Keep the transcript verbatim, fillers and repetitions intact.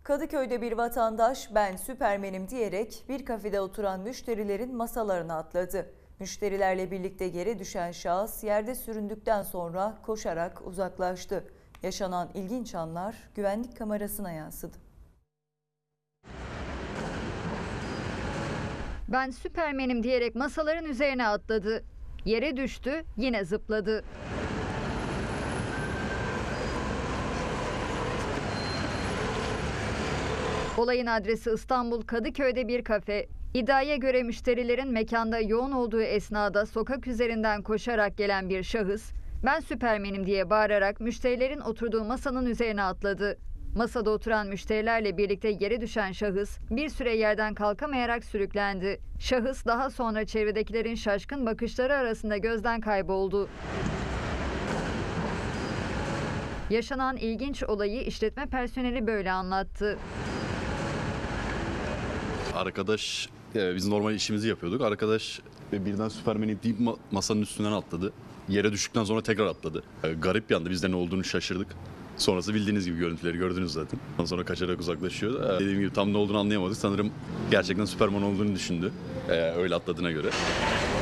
Kadıköy'de bir vatandaş "ben Süpermen'im" diyerek bir kafede oturan müşterilerin masalarına atladı. Müşterilerle birlikte yere düşen şahıs yerde süründükten sonra koşarak uzaklaştı. Yaşanan ilginç anlar güvenlik kamerasına yansıdı. "Ben Süpermen'im" diyerek masaların üzerine atladı. Yere düştü, yine zıpladı. Olayın adresi İstanbul Kadıköy'de bir kafe. İddiaya göre müşterilerin mekanda yoğun olduğu esnada sokak üzerinden koşarak gelen bir şahıs "ben Süpermen'im" diye bağırarak müşterilerin oturduğu masanın üzerine atladı. Masada oturan müşterilerle birlikte yere düşen şahıs bir süre yerden kalkamayarak sürüklendi. Şahıs daha sonra çevredekilerin şaşkın bakışları arasında gözden kayboldu. Yaşanan ilginç olayı işletme personeli böyle anlattı. Arkadaş, e, biz normal işimizi yapıyorduk. Arkadaş e, birden Süpermen'i deyip ma- masanın üstünden atladı. Yere düştükten sonra tekrar atladı. E, garip bir anda, biz de ne olduğunu şaşırdık. Sonrası bildiğiniz gibi görüntüleri gördünüz zaten. Ondan sonra kaçarak uzaklaşıyor. E, dediğim gibi tam ne olduğunu anlayamadık. Sanırım gerçekten Süperman olduğunu düşündü. E, öyle atladığına göre.